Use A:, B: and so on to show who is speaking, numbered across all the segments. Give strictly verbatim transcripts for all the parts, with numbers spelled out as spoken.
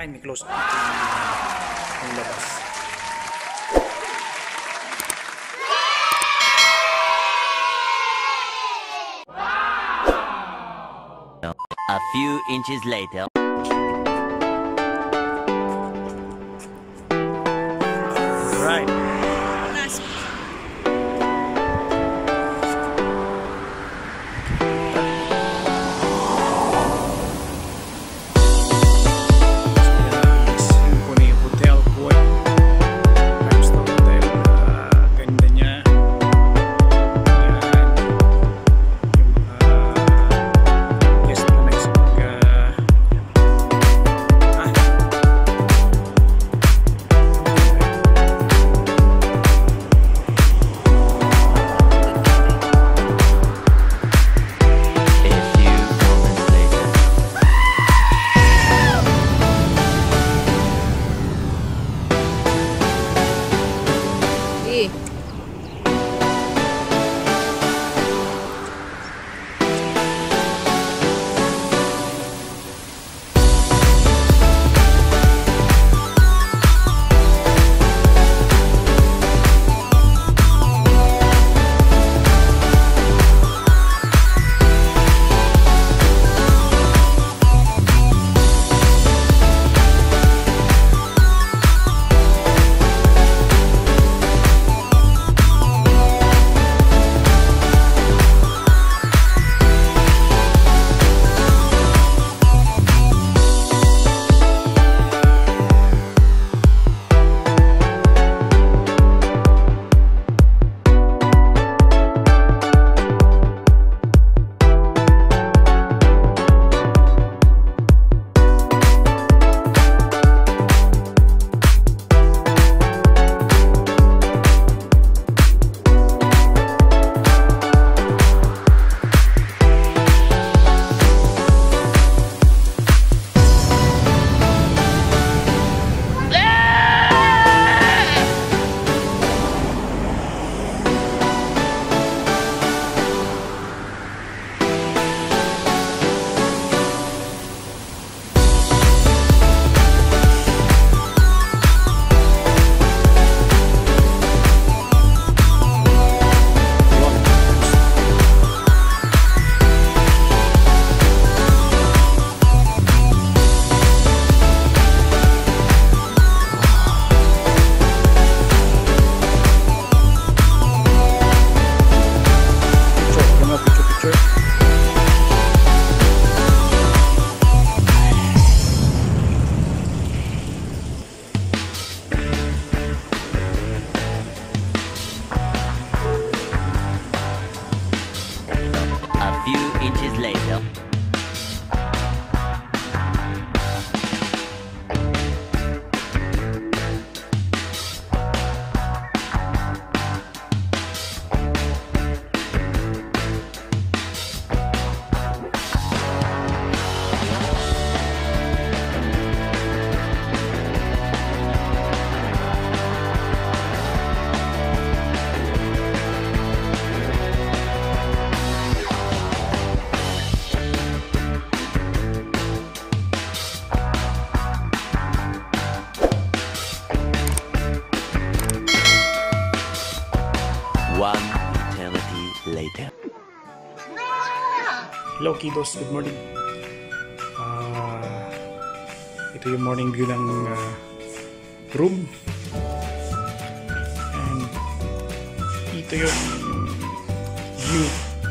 A: Yan, may close up natin yung labas.
B: A few inches later.
A: Right. Symphony Hotel Kuwait. Ayos na hotel. Uh, ganda niya. Yan. Yung mga guest na nagsipag uh, ah.
B: A few moments later.
C: Eh.
B: A few inches later. One eternity later.
A: Hello kiddos, good morning. Uh, ito yung morning view ng uh, room. And ito yung view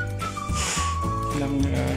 A: ng uh,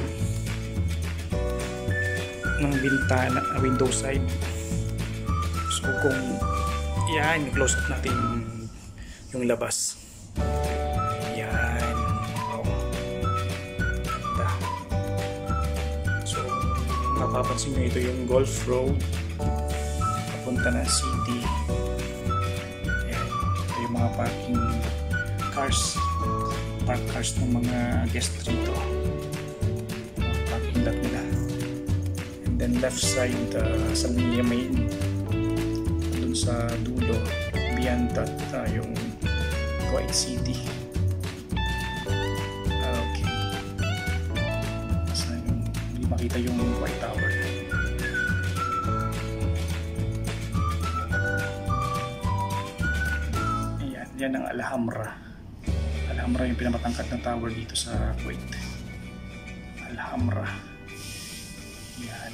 A: ng bintana, uh, window side. So kung yan, close up natin yung labas. Yan. Oh. Ganda. So, mapapansin nyo ito yung Golf Road papunta na city. Yan. Ito yung mga parking cars. Park cars ng mga guest rito. Parking lot nila. And then left side uh, sa linya main. Dun sa dulo. Beyond that uh, yung Kuwait City. Okay. Saan yung hindi makita yung Kuwait Tower. Yan ang Alhambra. Alhambra yung pinamatangkad na tower dito sa Kuwait. Alhambra. Yan.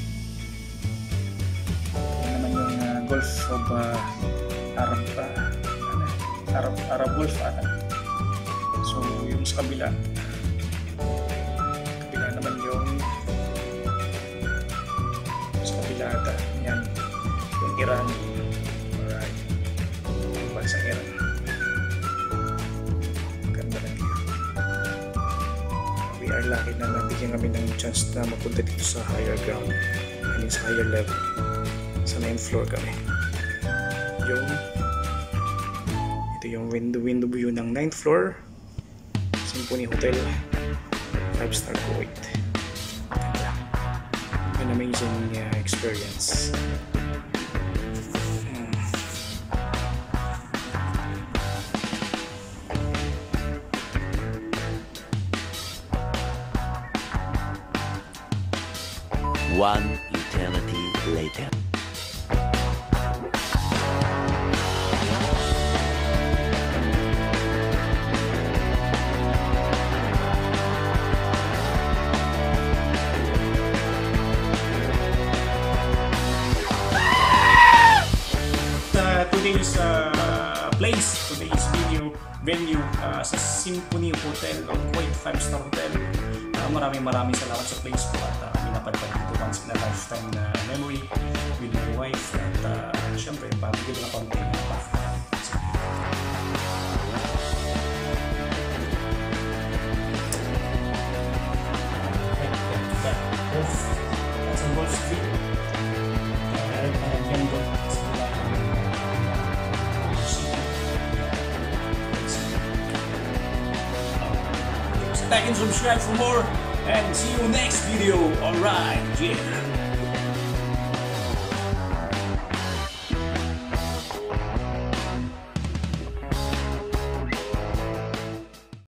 A: Yan naman yung uh, Gulf of uh, Arab, uh, ano, Arab, Arab Gulf ata. So yung sa kabila, kabila naman yung sa kabila ata. Yan. Yung Iran. Alright. Yung bansang Iran. We are lucky na nabigyan kami ng chance na mapunta dito sa higher ground, I mean sa higher level, sa ninth floor kami. Yung ito yung window window view ng ninth floor, Symphony Hotel, five star Kuwait. An amazing uh, experience.
B: One eternity later.
A: Uh, today's uh, place, today's video venue uh, sa Symphony Hotel o Kuwait five star Hotel. Uh, maraming maraming salamat sa place po at uh, napadpad dito once in a lifetime na memory with my wife at uh, syempre pabigyan na konti na pa. That's on Wall Street. And again, go like and subscribe for more and see you next video. Alright, yeah.